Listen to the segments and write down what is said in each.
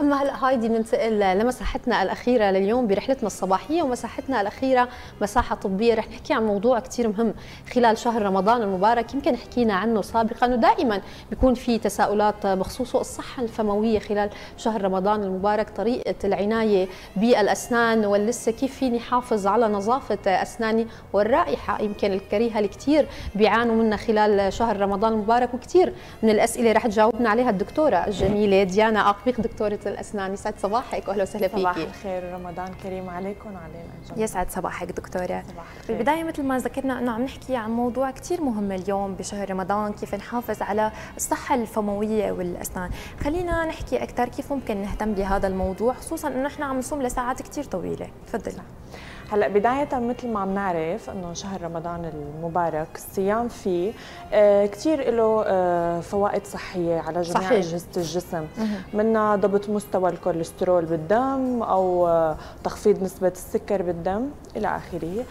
اما هلا هايدي بننتقل لمساحتنا الاخيره لليوم برحلتنا الصباحيه، ومساحتنا الاخيره مساحه طبيه. رح نحكي عن موضوع كثير مهم خلال شهر رمضان المبارك، يمكن حكينا عنه سابقا ودائما بيكون في تساؤلات بخصوصه، الصحه الفمويه خلال شهر رمضان المبارك، طريقه العنايه بالاسنان واللثه، كيف فيني حافظ على نظافه اسناني، والرائحه يمكن الكريهه اللي كثير بيعانوا منها خلال شهر رمضان المبارك. وكثير من الاسئله رح تجاوبنا عليها الدكتوره الجميله ديانا عقبيق، دكتوره الاسنان. يسعد صباحك واهلا وسهلا فيكي. صباح الخير، رمضان كريم عليكم وعلينا جميعا. يسعد صباحك دكتوره. صباح الخير. بالبدايه مثل ما ذكرنا انه عم نحكي عن موضوع كثير مهم اليوم بشهر رمضان، كيف نحافظ على الصحه الفمويه والاسنان. خلينا نحكي اكثر كيف ممكن نهتم بهذا الموضوع، خصوصا انه نحن عم نصوم لساعات كثير طويله. تفضلي. هلا بداية مثل ما بنعرف انه شهر رمضان المبارك الصيام فيه كثير له فوائد صحية على جميع أجهزة الجسم، منها ضبط مستوى الكوليسترول بالدم او تخفيض نسبة السكر بالدم الى اخره.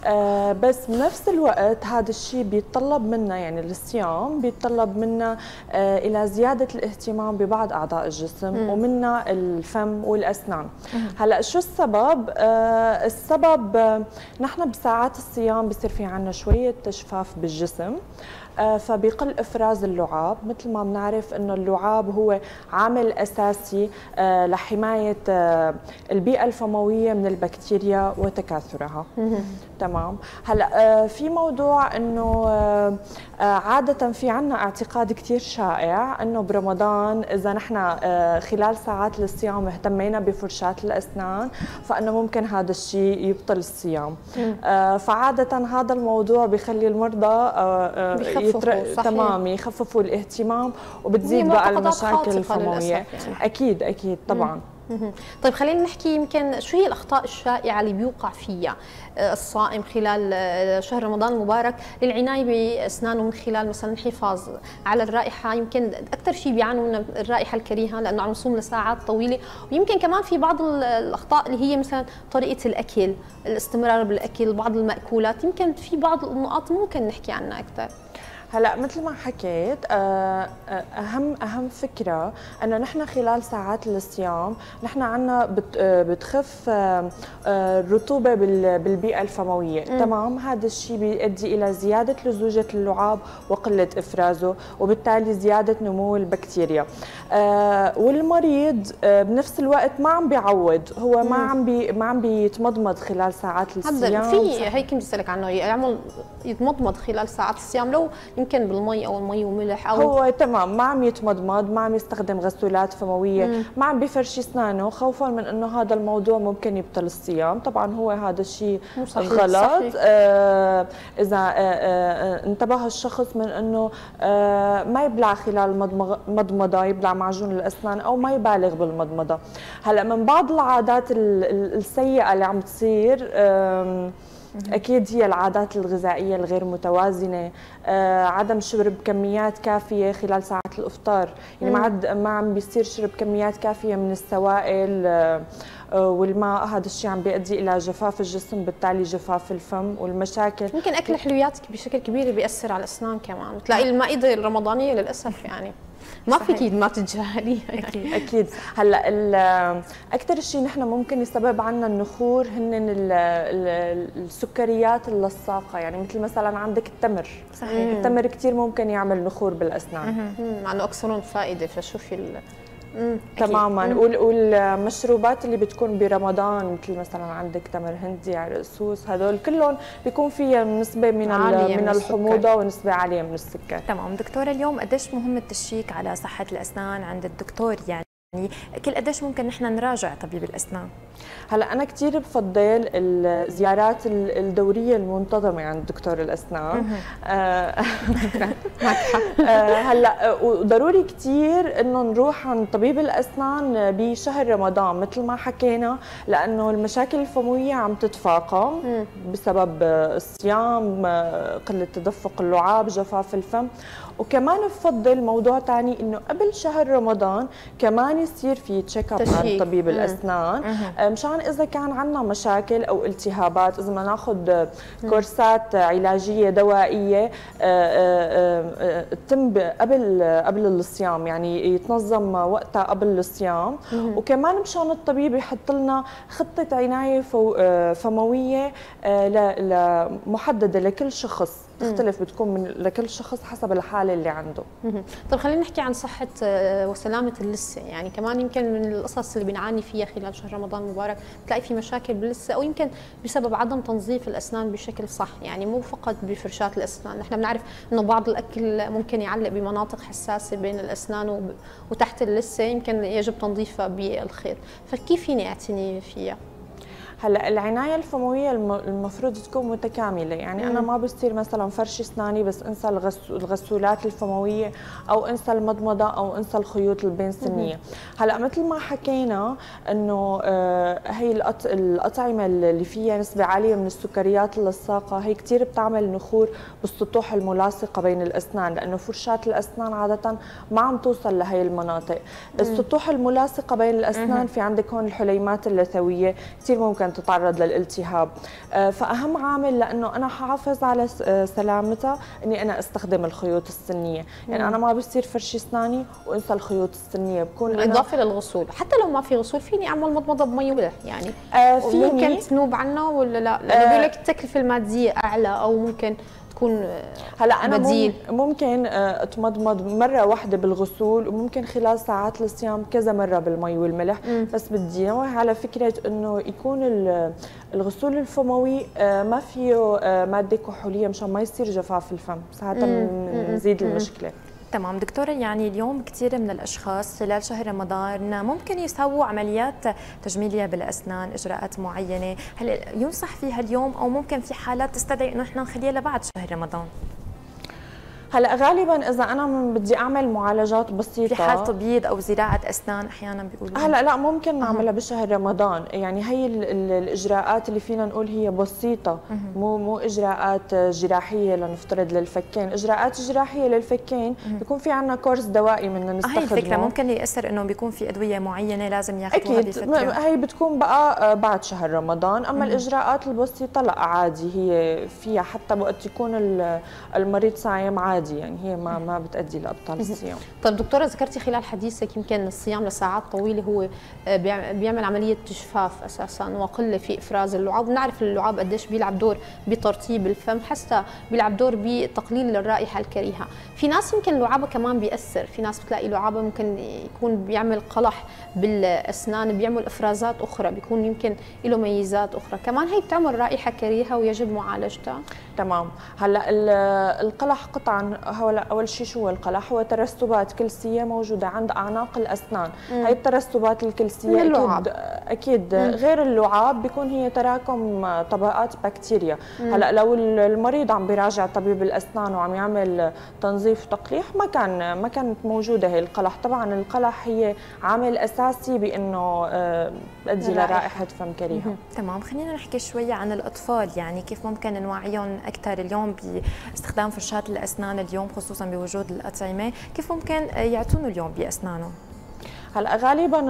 بس بنفس الوقت هذا الشيء بيتطلب منا، يعني الصيام بيتطلب منا الى زيادة الاهتمام ببعض اعضاء الجسم ومنها الفم والاسنان. هلا شو السبب؟ السبب نحن بساعات الصيام بصير في عنا شوية جفاف بالجسم، فبيقل افراز اللعاب. مثل ما بنعرف انه اللعاب هو عامل اساسي لحمايه البيئه الفمويه من البكتيريا وتكاثرها. تمام. هلا في موضوع انه عاده في عنا اعتقاد كثير شائع انه برمضان اذا نحن خلال ساعات الصيام اهتمينا بفرشاه الاسنان فانه ممكن هذا الشيء يبطل الصيام. فعاده هذا الموضوع بيخلي المرضى تمام يخففوا الاهتمام وبتزيد بقى المشاكل الفمويه. يعني. اكيد طبعا. طيب خلينا نحكي يمكن شو هي الاخطاء الشائعه اللي بيوقع فيها الصائم خلال شهر رمضان المبارك للعنايه باسنانه، من خلال مثلا الحفاظ على الرائحه. يمكن اكثر شيء بيعانوا من الرائحه الكريهه لانه عم نصوم لساعات طويله، ويمكن كمان في بعض الاخطاء اللي هي مثلا طريقه الاكل، الاستمرار بالاكل، بعض المأكولات. يمكن في بعض النقاط ممكن نحكي عنها اكثر. هلا مثل ما حكيت اهم فكره انه نحن خلال ساعات الصيام نحن عنا بتخف الرطوبه بالبيئه الفمويه. تمام. هذا الشيء بيؤدي الى زياده لزوجه اللعاب وقله افرازه، وبالتالي زياده نمو البكتيريا. والمريض بنفس الوقت ما عم بيعود، هو ما عم بيتمضمض خلال ساعات الصيام. في هيك بدي اسالك عنه، يعمل يتمضمض خلال ساعات الصيام لو يمكن بالمي او المي وملح او هو تمام ما عم يتمضمض، ما عم يستخدم غسولات فمويه، ما عم بفرشي اسنانه خوفا من انه هذا الموضوع ممكن يبطل الصيام. طبعا هو هذا الشيء غلط. اذا انتبه الشخص من انه ما يبلع خلال المضمضه، يبلع معجون الاسنان او ما يبالغ بالمضمضه. هلا من بعض العادات السيئه اللي عم تصير أكيد هي العادات الغذائية الغير متوازنة، عدم شرب كميات كافية خلال ساعات الإفطار، يعني ما عم بيصير شرب كميات كافية من السوائل والماء. هذا الشيء عم بيؤدي إلى جفاف الجسم، بالتالي جفاف الفم والمشاكل. يمكن أكل الحلويات بشكل كبير بيأثر على الأسنان كمان، بتلاقي المائدة الرمضانية للأسف يعني ما في اكيد ما تتجاهليها. يعني. اكيد. هلا اكثر شيء نحن ممكن يسبب عنا النخور هن السكريات اللصاقه، يعني مثل مثلا عندك التمر. صحيح. التمر كثير ممكن يعمل نخور بالاسنان، مع انه اكثرهم فائده. فشوفي تماما. والمشروبات اللي بتكون برمضان مثل مثلا عندك تمر هندي، عرقسوس، هذول كلهم بيكون فيها نسبه من الحموضه ونسبه عاليه من السكر. تمام دكتوره، اليوم قديش مهم التشيك على صحه الاسنان عند الدكتور؟ يعني كل قديش ممكن نحن نراجع طبيب الاسنان؟ هلا انا كثير بفضل الزيارات الدوريه المنتظمه عند دكتور الاسنان. هلا وضروري كثير انه نروح عند طبيب الاسنان بشهر رمضان مثل ما حكينا، لانه المشاكل الفمويه عم تتفاقم بسبب الصيام، قله تدفق اللعاب، جفاف الفم. وكمان بفضل موضوع ثاني انه قبل شهر رمضان كمان يصير في تشيك اب مع طبيب الاسنان مشان اذا كان عندنا مشاكل او التهابات، اذا بدنا ناخذ كورسات علاجيه دوائيه تتم قبل الصيام، يعني يتنظم وقتها قبل الصيام. وكمان مشان الطبيب يحط لنا خطه عنايه فمويه محدده لكل شخص، تختلف بتكون من لكل شخص حسب الحاله اللي عنده. طيب خلينا نحكي عن صحه وسلامه اللثه، يعني كمان يمكن من القصص اللي بنعاني فيها خلال شهر رمضان المبارك بتلاقي في مشاكل باللثه، او يمكن بسبب عدم تنظيف الاسنان بشكل صح، يعني مو فقط بفرشات الاسنان، نحن بنعرف انه بعض الاكل ممكن يعلق بمناطق حساسه بين الاسنان وتحت اللثه، يمكن يجب تنظيفها بالخيط، فكيف فيني اعتني فيها؟ هلا العنايه الفمويه المفروض تكون متكامله، يعني انا ما بصير مثلا فرش اسناني بس انسى الغسولات الفمويه او انسى المضمضه او انسى الخيوط البين-سنيه. هلا مثل ما حكينا انه هي الاطعمه اللي فيها نسبه عاليه من السكريات اللصاقه هي كثير بتعمل نخور بالسطوح الملاصقه بين الاسنان، لانه فرشات الاسنان عاده ما عم توصل لهي المناطق. السطوح الملاصقه بين الاسنان في عندك هون الحليمات اللثويه كثير ممكن تتعرض للالتهاب، فاهم عامل لانه انا حافظ على سلامتها اني انا استخدم الخيوط السنيه، يعني انا ما بصير فرشي اسناني وانسى الخيوط السنيه، بكون بالاضافه للغسول، حتى لو ما في غسول فيني اعمل مضمضه بمي وملح، يعني ممكن تنوب عنه ولا لا؟ لانه بيقول لك التكلفه الماديه اعلى، او ممكن تكون هلا انا بديل. ممكن اتمضمض مره واحده بالغسول، وممكن خلال ساعات الصيام كذا مره بالمي والملح، بس بدي نوه على فكره انه يكون الغسول الفموي ما فيه ماده كحوليه مشان ما يصير جفاف الفم، ساعتها بنزيد المشكله. تمام دكتورة، يعني اليوم كثير من الأشخاص خلال شهر رمضان ممكن يسووا عمليات تجميلية بالأسنان، إجراءات معينة، هل ينصح فيها اليوم أو ممكن في حالات تستدعي إنه إحنا نخليها لبعد شهر رمضان؟ هلا غالبا اذا انا بدي اعمل معالجات بسيطه في حال تبييض او زراعه اسنان احيانا بيقولوا هلا لا ممكن نعملها بشهر رمضان، يعني هي الاجراءات اللي فينا نقول هي بسيطه، مو اجراءات جراحيه لنفترض للفكين، اجراءات جراحيه للفكين بيكون في عندنا كورس دوائي بدنا نستخدمه. هي الفكره ممكن ياثر انه بيكون في ادويه معينه لازم ياخذوها بفتره، هي بتكون بقى بعد شهر رمضان، اما الاجراءات البسيطه لا عادي، هي فيها حتى وقت يكون المريض صايم عادي، يعني هي ما بتؤدي لابطال الصيام. طيب دكتوره، ذكرتي خلال حديثك يمكن الصيام لساعات طويله هو بيعمل عمليه جفاف اساسا وقله في افراز اللعاب، بنعرف اللعاب قديش بيلعب دور بترطيب الفم، حتى بيلعب دور بتقليل الرائحه الكريهه. في ناس يمكن لعابه كمان بيأثر، في ناس بتلاقي لعابه ممكن يكون بيعمل قلح بالاسنان، بيعمل افرازات اخرى، بيكون يمكن له ميزات اخرى، كمان هي بتعمل رائحه كريهه ويجب معالجتها. تمام. هلا القلح قطعا، اول شيء شو هو القلح؟ هو ترسبات كلسيه موجوده عند اعناق الاسنان. هي الترسبات الكلسيه اكيد غير اللعاب بيكون هي تراكم طبقات بكتيريا. هلا لو المريض عم بيراجع طبيب الاسنان وعم يعمل تنظيف وتقليح ما كانت موجوده هي القلح. طبعا القلح هي عامل اساسي بانه تؤدي لرائحه فم كريهه. تمام. خلينا نحكي شويه عن الاطفال، يعني كيف ممكن نوعيهم اكثر اليوم باستخدام فرشات الاسنان اليوم خصوصا بوجود الاطعمه، كيف ممكن يعتنوا اليوم باسنانهم؟ هلا غالبا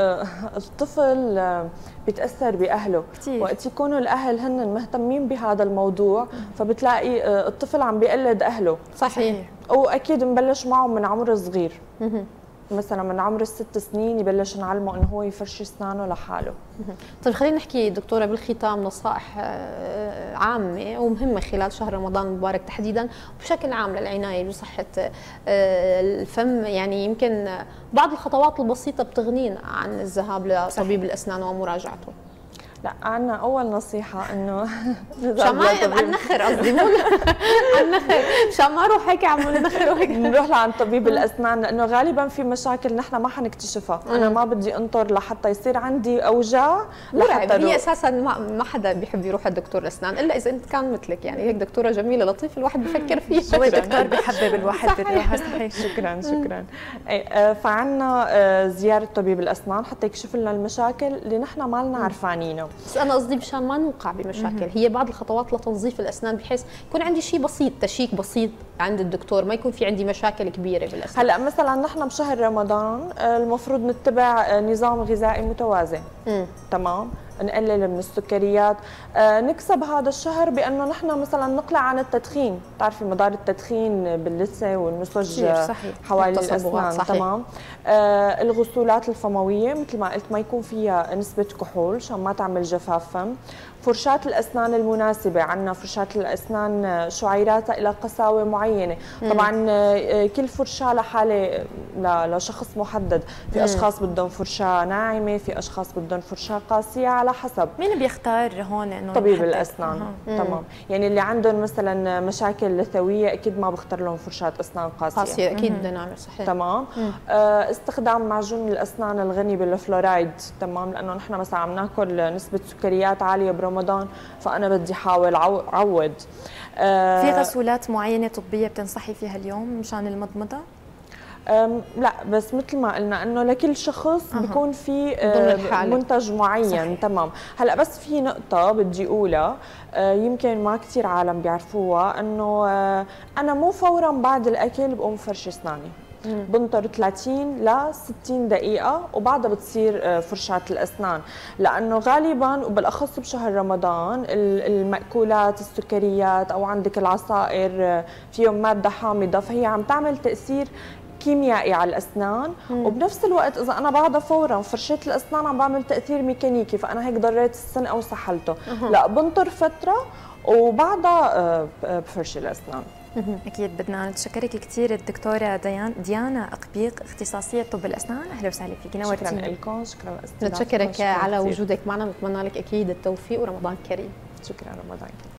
الطفل بيتاثر باهله كتير. وقت يكونوا الاهل هن مهتمين بهذا الموضوع فبتلاقي الطفل عم بيقلد اهله. صحيح. واكيد نبلش معه من عمر صغير، مثلا من عمر ال6 سنين يبلش نعلمه انه هو يفرش اسنانه لحاله. طيب خلينا نحكي دكتوره بالختام نصائح عامه ومهمه خلال شهر رمضان المبارك تحديدا وبشكل عام للعنايه بصحه الفم، يعني يمكن بعض الخطوات البسيطه بتغنينا عن الذهاب لطبيب الاسنان ومراجعته. لا، عنا اول نصيحه انه مشان ما النخر، قصدي مو النخر، مشان ما اروح هيك اعمل نخر وهيك نروح لعند طبيب الاسنان، لانه غالبا في مشاكل نحن ما حنكتشفها. انا ما بدي انطر لحتى يصير عندي اوجاع لحتى هي اساسا ما حدا بيحب يروح لدكتور الاسنان الا اذا انت كان مثلك، يعني هيك دكتوره جميله لطيفه الواحد بفكر فيها. هو الدكتور بحبب الواحد بيروح. صحيح. شكرا. فعنا زياره طبيب الاسنان حتى يكشف لنا المشاكل اللي نحن ما لنا عرفانينها. بس انا قصدي مشان ما نوقع بمشاكل، هي بعض الخطوات لتنظيف الاسنان بحيث يكون عندي شيء بسيط، تشيك بسيط عند الدكتور، ما يكون في عندي مشاكل كبيره بالاسنان. هلا مثلا نحن بشهر رمضان المفروض نتبع نظام غذائي متوازن. تمام، نقلل من السكريات، نكسب هذا الشهر بانه نحن مثلا نقلع عن التدخين، بتعرفي مضار التدخين باللثه والنسج حوالي الاسنان. صحيح. تمام. الغسولات الفمويه مثل ما قلت ما يكون فيها نسبه كحول عشان ما تعمل جفاف فم. فرشاة الأسنان المناسبة، عندنا فرشاة الأسنان شعيراتها إلى قساوة معينة. طبعا كل فرشاة لحالة لشخص محدد، في أشخاص بدهم فرشاة ناعمة، في أشخاص بدهم فرشاة قاسية، على حسب. مين بيختار هون إنه طبيب الأسنان. تمام، يعني اللي عندهم مثلا مشاكل لثوية أكيد ما بختار لهم فرشاة أسنان قاسية. أكيد بدنا نعمل. صحيح. تمام. استخدام معجون الأسنان الغني بالفلورايد. تمام، لأنه نحن مثلا عم ناكل نسبة سكريات عالية برمضان، فأنا بدي حاول عوض. في غسولات معينة طبية بتنصحي فيها اليوم مشان المضمضة؟ لا، بس مثل ما قلنا انه لكل شخص بيكون في منتج معين. صحيح. تمام. هلا بس في نقطة بدي اقولها، يمكن ما كثير عالم بيعرفوها، انه انا مو فورا بعد الاكل بقوم فرش اسناني. بنطر 30 ل 60 دقيقة وبعدها بتصير فرشاة الأسنان، لأنه غالباً وبالأخص بشهر رمضان المأكولات، السكريات أو عندك العصائر فيهم مادة حامضة، فهي عم تعمل تأثير كيميائي على الأسنان. وبنفس الوقت إذا أنا بعدها فوراً فرشيت الأسنان عم بعمل تأثير ميكانيكي، فأنا هيك ضريت السن أو سحلته. لا، بنطر فترة وبعدها بفرش الأسنان. أكيد. بدنا نتشكرك كثير الدكتورة ديانا أقبيق، اختصاصية طب الأسنان. أهلا وسهلا فيك، نورتينا. شكرا لكم، شكرا لاستضافتكم. نتشكرك على وجودك معنا، ونتمنى لك أكيد التوفيق ورمضان كريم. شكرا، رمضان كريم.